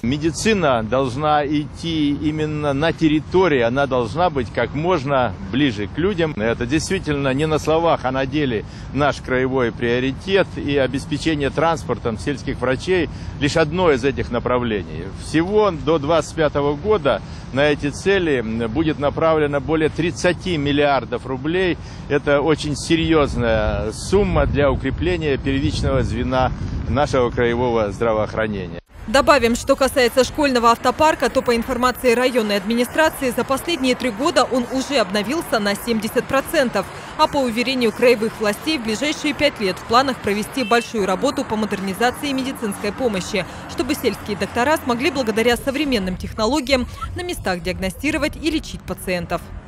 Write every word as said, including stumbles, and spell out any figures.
Медицина должна идти именно на территории, она должна быть как можно ближе к людям. Это действительно не на словах, а на деле наш краевой приоритет, и обеспечение транспортом сельских врачей лишь одно из этих направлений. Всего до две тысячи двадцать пятого года на эти цели будет направлено более тридцати миллиардов рублей. Это очень серьезная сумма для укрепления первичного звена нашего краевого здравоохранения. Добавим, что касается школьного автопарка, то по информации районной администрации за последние три года он уже обновился на семьдесят процентов. А по уверению краевых властей, в ближайшие пять лет в планах провести большую работу по модернизации медицинской помощи, чтобы сельские доктора смогли благодаря современным технологиям на местах диагностировать и лечить пациентов.